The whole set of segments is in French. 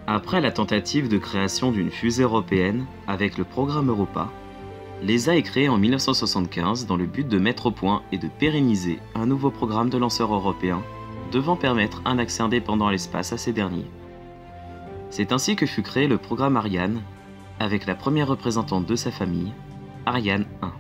Après la tentative de création d'une fusée européenne avec le programme Europa, l'ESA est créée en 1975 dans le but de mettre au point et de pérenniser un nouveau programme de lanceurs européens devant permettre un accès indépendant à l'espace à ces derniers. C'est ainsi que fut créé le programme Ariane, avec la première représentante de sa famille, Ariane 1.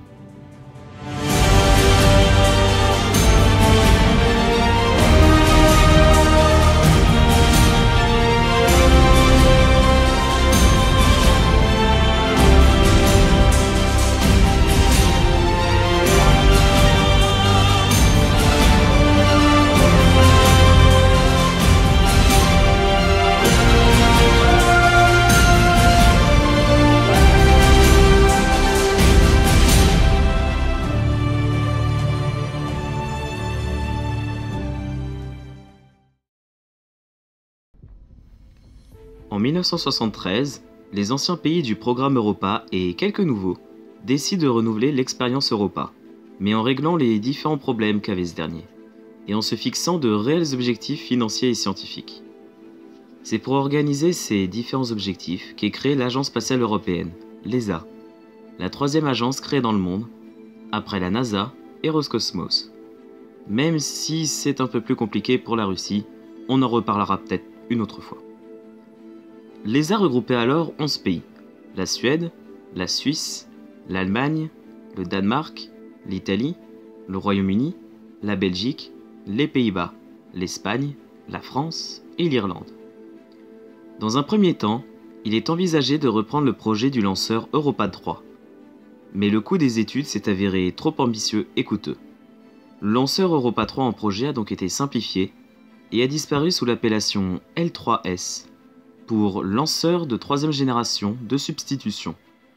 En 1973, les anciens pays du programme Europa et quelques nouveaux décident de renouveler l'expérience Europa, mais en réglant les différents problèmes qu'avait ce dernier, et en se fixant de réels objectifs financiers et scientifiques. C'est pour organiser ces différents objectifs qu'est créée l'Agence spatiale européenne, l'ESA, la troisième agence créée dans le monde, après la NASA et Roscosmos. Même si c'est un peu plus compliqué pour la Russie, on en reparlera peut-être une autre fois. L'ESA regroupait alors 11 pays, la Suède, la Suisse, l'Allemagne, le Danemark, l'Italie, le Royaume-Uni, la Belgique, les Pays-Bas, l'Espagne, la France et l'Irlande. Dans un premier temps, il est envisagé de reprendre le projet du lanceur Europa 3. Mais le coût des études s'est avéré trop ambitieux et coûteux. Le lanceur Europa 3 en projet a donc été simplifié et a disparu sous l'appellation L3S, pour lanceur de troisième génération de substitution.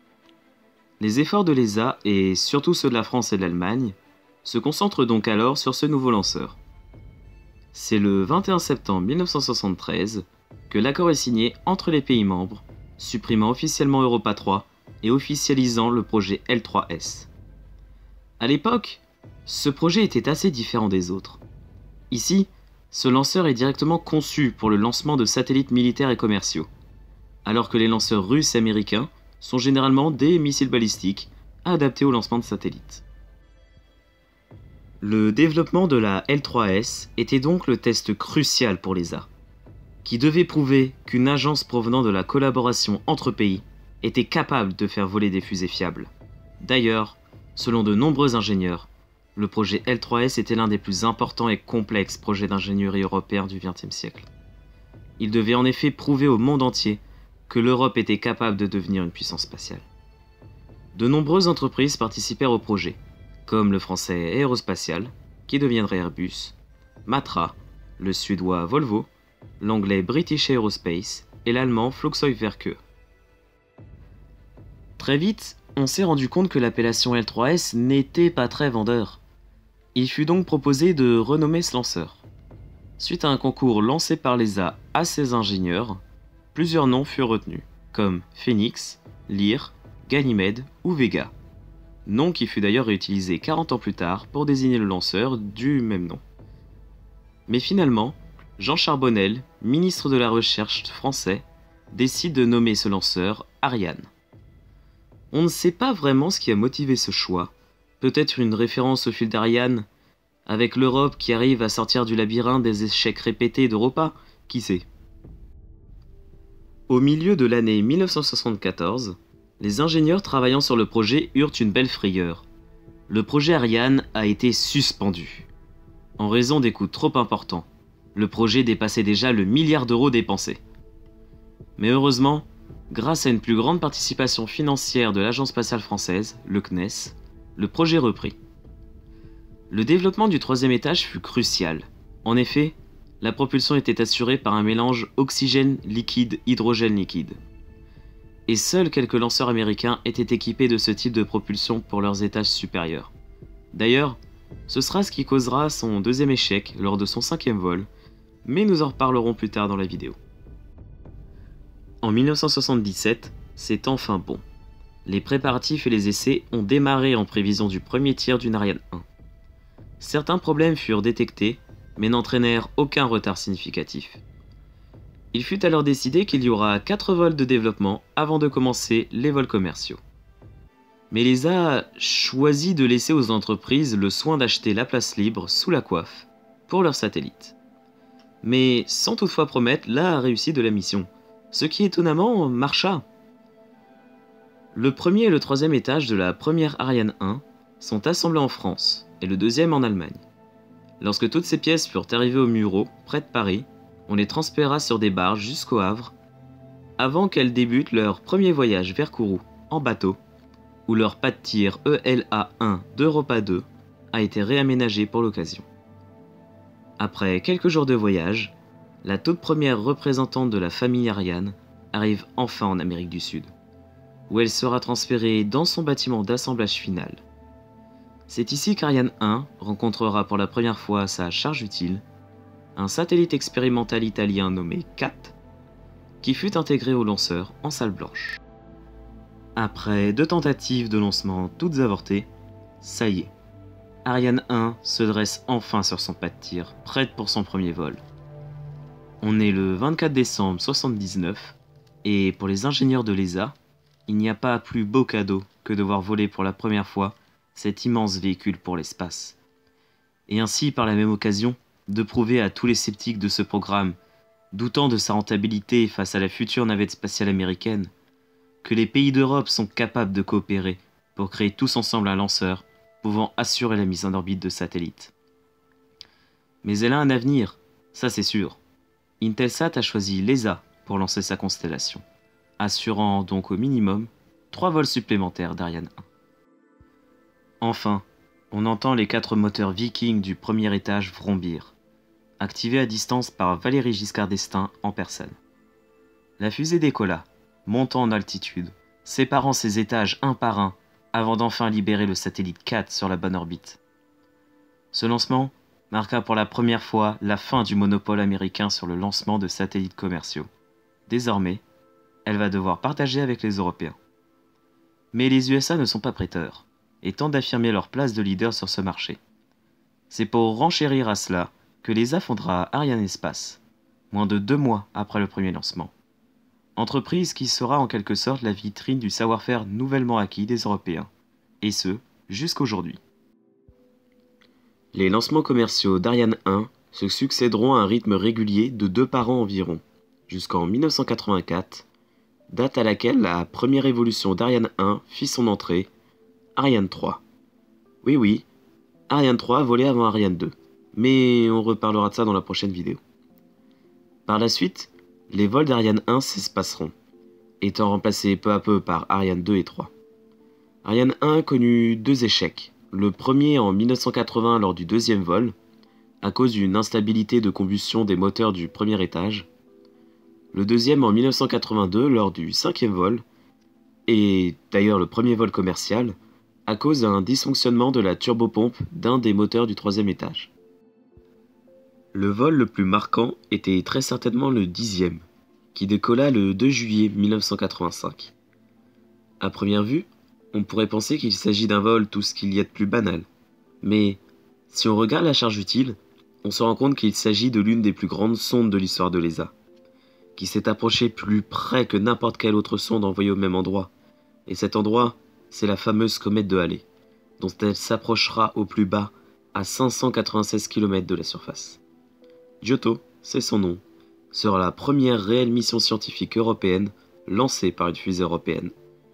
Les efforts de l'ESA, et surtout ceux de la France et de l'Allemagne, se concentrent donc alors sur ce nouveau lanceur. C'est le 21 septembre 1973 que l'accord est signé entre les pays membres, supprimant officiellement Europa 3 et officialisant le projet L3S. À l'époque, ce projet était assez différent des autres. Ici, ce lanceur est directement conçu pour le lancement de satellites militaires et commerciaux, alors que les lanceurs russes et américains sont généralement des missiles balistiques adaptés au lancement de satellites. Le développement de la L3S était donc le test crucial pour l'ESA, qui devait prouver qu'une agence provenant de la collaboration entre pays était capable de faire voler des fusées fiables. D'ailleurs, selon de nombreux ingénieurs, le projet L3S était l'un des plus importants et complexes projets d'ingénierie européens du XXe siècle. Il devait en effet prouver au monde entier que l'Europe était capable de devenir une puissance spatiale. De nombreuses entreprises participèrent au projet, comme le français Aérospatial, qui deviendrait Airbus, Matra, le suédois Volvo, l'anglais British Aerospace et l'allemand Flugzeugwerke. Très vite, on s'est rendu compte que l'appellation L3S n'était pas très vendeur. Il fut donc proposé de renommer ce lanceur. Suite à un concours lancé par l'ESA à ses ingénieurs, plusieurs noms furent retenus, comme Phoenix, Lyre, Ganymède ou Vega. Nom qui fut d'ailleurs réutilisé 40 ans plus tard pour désigner le lanceur du même nom. Mais finalement, Jean Charbonnel, ministre de la Recherche français, décide de nommer ce lanceur Ariane. On ne sait pas vraiment ce qui a motivé ce choix. Peut-être une référence au fil d'Ariane, avec l'Europe qui arrive à sortir du labyrinthe des échecs répétés d'Europa, qui sait. Au milieu de l'année 1974, les ingénieurs travaillant sur le projet eurent une belle frayeur. Le projet Ariane a été suspendu. En raison des coûts trop importants, le projet dépassait déjà le milliard d'euros dépensés. Mais heureusement, grâce à une plus grande participation financière de l'Agence spatiale française, le CNES, le projet reprit. Le développement du troisième étage fut crucial. En effet, la propulsion était assurée par un mélange oxygène liquide-hydrogène liquide. Et seuls quelques lanceurs américains étaient équipés de ce type de propulsion pour leurs étages supérieurs. D'ailleurs, ce sera ce qui causera son deuxième échec lors de son 5e vol, mais nous en reparlerons plus tard dans la vidéo. En 1977, c'est enfin bon. Les préparatifs et les essais ont démarré en prévision du premier tir d'une Ariane 1. Certains problèmes furent détectés, mais n'entraînèrent aucun retard significatif. Il fut alors décidé qu'il y aura 4 vols de développement avant de commencer les vols commerciaux. Mais l'ESA choisit de laisser aux entreprises le soin d'acheter la place libre sous la coiffe pour leurs satellites. Mais sans toutefois promettre la réussite de la mission, ce qui étonnamment marcha. Le premier et le troisième étage de la première Ariane 1 sont assemblés en France et le deuxième en Allemagne. Lorsque toutes ces pièces furent arrivées au Mureau, près de Paris, on les transféra sur des barges jusqu'au Havre, avant qu'elles débutent leur premier voyage vers Kourou en bateau, où leur pas de tir ELA-1 d'Europa 2 a été réaménagé pour l'occasion. Après quelques jours de voyage, la toute première représentante de la famille Ariane arrive enfin en Amérique du Sud, où elle sera transférée dans son bâtiment d'assemblage final. C'est ici qu'Ariane 1 rencontrera pour la première fois sa charge utile, un satellite expérimental italien nommé CAT, qui fut intégré au lanceur en salle blanche. Après 2 tentatives de lancement toutes avortées, ça y est, Ariane 1 se dresse enfin sur son pas de tir, prête pour son premier vol. On est le 24 décembre 1979, et pour les ingénieurs de l'ESA, il n'y a pas plus beau cadeau que de voir voler pour la première fois cet immense véhicule pour l'espace. Et ainsi, par la même occasion, de prouver à tous les sceptiques de ce programme, doutant de sa rentabilité face à la future navette spatiale américaine, que les pays d'Europe sont capables de coopérer pour créer tous ensemble un lanceur pouvant assurer la mise en orbite de satellites. Mais elle a un avenir, ça c'est sûr. Intelsat a choisi l'ESA pour lancer sa constellation, assurant donc au minimum 3 vols supplémentaires d'Ariane 1. Enfin, on entend les 4 moteurs Viking du premier étage vrombir, activés à distance par Valéry Giscard d'Estaing en personne. La fusée décolla, montant en altitude, séparant ses étages un par un, avant d'enfin libérer le satellite 4 sur la bonne orbite. Ce lancement marqua pour la première fois la fin du monopole américain sur le lancement de satellites commerciaux. Désormais, elle va devoir partager avec les Européens. Mais les USA ne sont pas prêteurs, et tentent d'affirmer leur place de leader sur ce marché. C'est pour renchérir à cela que l'ESA fondera Arianespace, moins de 2 mois après le premier lancement. Entreprise qui sera en quelque sorte la vitrine du savoir-faire nouvellement acquis des Européens, et ce, jusqu'aujourd'hui. Les lancements commerciaux d'Ariane 1 se succéderont à un rythme régulier de 2 par an environ, jusqu'en 1984, date à laquelle la première évolution d'Ariane 1 fit son entrée, Ariane 3. Oui, Ariane 3 volait avant Ariane 2, mais on reparlera de ça dans la prochaine vidéo. Par la suite, les vols d'Ariane 1 s'espaceront, étant remplacés peu à peu par Ariane 2 et 3. Ariane 1 connut 2 échecs, le premier en 1980 lors du 2e vol, à cause d'une instabilité de combustion des moteurs du premier étage, le deuxième en 1982 lors du 5e vol, et d'ailleurs le premier vol commercial, à cause d'un dysfonctionnement de la turbopompe d'un des moteurs du 3e étage. Le vol le plus marquant était très certainement le 10e, qui décolla le 2 juillet 1985. À première vue, on pourrait penser qu'il s'agit d'un vol tout ce qu'il y a de plus banal. Mais si on regarde la charge utile, on se rend compte qu'il s'agit de l'une des plus grandes sondes de l'histoire de l'ESA, qui s'est approchée plus près que n'importe quelle autre sonde envoyée au même endroit. Et cet endroit, c'est la fameuse comète de Halley, dont elle s'approchera au plus bas à 596 km de la surface. Giotto, c'est son nom, sera la première réelle mission scientifique européenne lancée par une fusée européenne.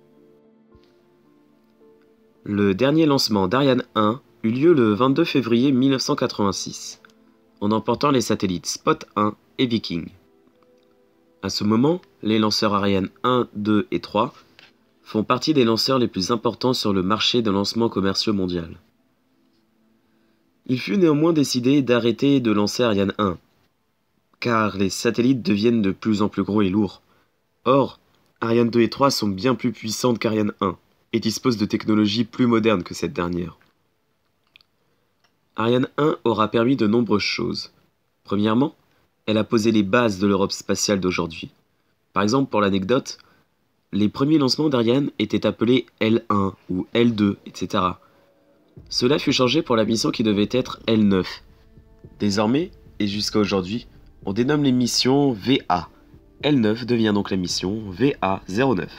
Le dernier lancement d'Ariane 1 eut lieu le 22 février 1986, en emportant les satellites Spot 1 et Viking. À ce moment, les lanceurs Ariane 1, 2 et 3 font partie des lanceurs les plus importants sur le marché de lancement commerciaux mondial. Il fut néanmoins décidé d'arrêter de lancer Ariane 1, car les satellites deviennent de plus en plus gros et lourds. Or, Ariane 2 et 3 sont bien plus puissantes qu'Ariane 1, et disposent de technologies plus modernes que cette dernière. Ariane 1 aura permis de nombreuses choses. Premièrement, elle a posé les bases de l'Europe spatiale d'aujourd'hui. Par exemple, pour l'anecdote, les premiers lancements d'Ariane étaient appelés L1 ou L2, etc. Cela fut changé pour la mission qui devait être L9. Désormais, et jusqu'à aujourd'hui, on dénomme les missions VA, L9 devient donc la mission VA09.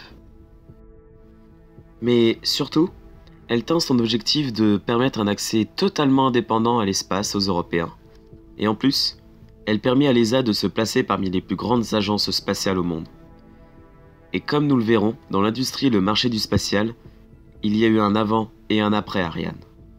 Mais surtout, elle tient son objectif de permettre un accès totalement indépendant à l'espace aux Européens. Et en plus, elle permet à l'ESA de se placer parmi les plus grandes agences spatiales au monde. Et comme nous le verrons, dans l'industrie et le marché du spatial, il y a eu un avant et un après Ariane.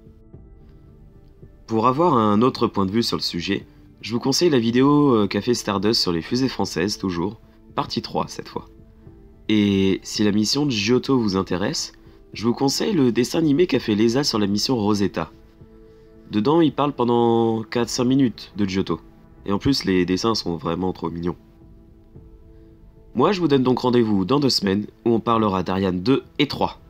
Pour avoir un autre point de vue sur le sujet, je vous conseille la vidéo qu'a fait Stardust sur les fusées françaises, toujours, partie 3 cette fois. Et si la mission de Giotto vous intéresse, je vous conseille le dessin animé qu'a fait l'ESA sur la mission Rosetta. Dedans, il parle pendant 4-5 minutes de Giotto. Et en plus, les dessins sont vraiment trop mignons. Moi, je vous donne donc rendez-vous dans 2 semaines où on parlera d'Ariane 2 et 3.